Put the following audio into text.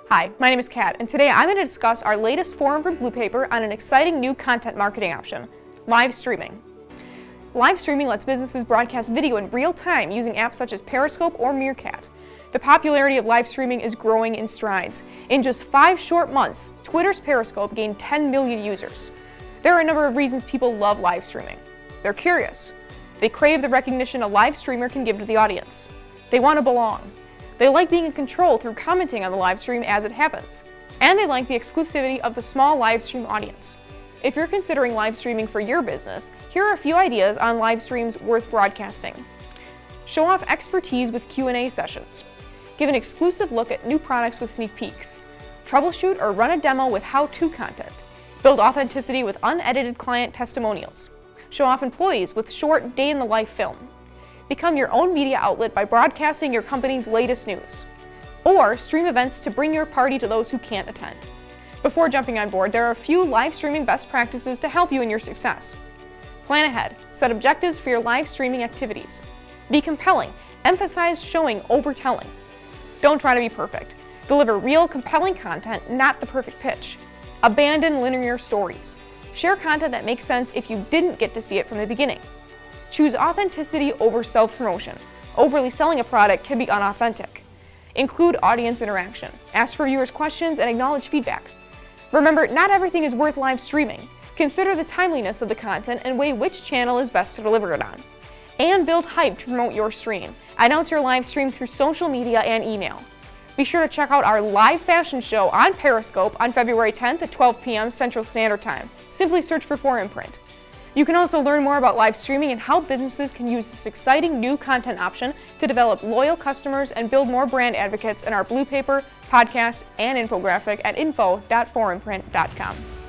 Hi, my name is Kat, and today I'm going to discuss our latest 4imprint Blue Paper on an exciting new content marketing option, live streaming. Live streaming lets businesses broadcast video in real time using apps such as Periscope or Meerkat. The popularity of live streaming is growing in strides. In just 5 short months, Twitter's Periscope gained 10 million users. There are a number of reasons people love live streaming. They're curious. They crave the recognition a live streamer can give to the audience. They want to belong. They like being in control through commenting on the live stream as it happens. And they like the exclusivity of the small live stream audience. If you're considering live streaming for your business, here are a few ideas on live streams worth broadcasting. Show off expertise with Q&A sessions. Give an exclusive look at new products with sneak peeks. Troubleshoot or run a demo with how-to content. Build authenticity with unedited client testimonials. Show off employees with short day-in-the-life film. Become your own media outlet by broadcasting your company's latest news. Or stream events to bring your party to those who can't attend. Before jumping on board, there are a few live streaming best practices to help you in your success. Plan ahead. Set objectives for your live streaming activities. Be compelling. Emphasize showing over telling. Don't try to be perfect. Deliver real, compelling content, not the perfect pitch. Abandon linear stories. Share content that makes sense if you didn't get to see it from the beginning. Choose authenticity over self-promotion. Overly selling a product can be unauthentic. Include audience interaction. Ask for viewers' questions and acknowledge feedback. Remember, not everything is worth live streaming. Consider the timeliness of the content and weigh which channel is best to deliver it on. And build hype to promote your stream. Announce your live stream through social media and email. Be sure to check out our live fashion show on Periscope on February 10th at 12 p.m. Central Standard Time. Simply search for 4imprint. You can also learn more about live streaming and how businesses can use this exciting new content option to develop loyal customers and build more brand advocates in our Blue Paper, podcast, and infographic at info.4imprint.com.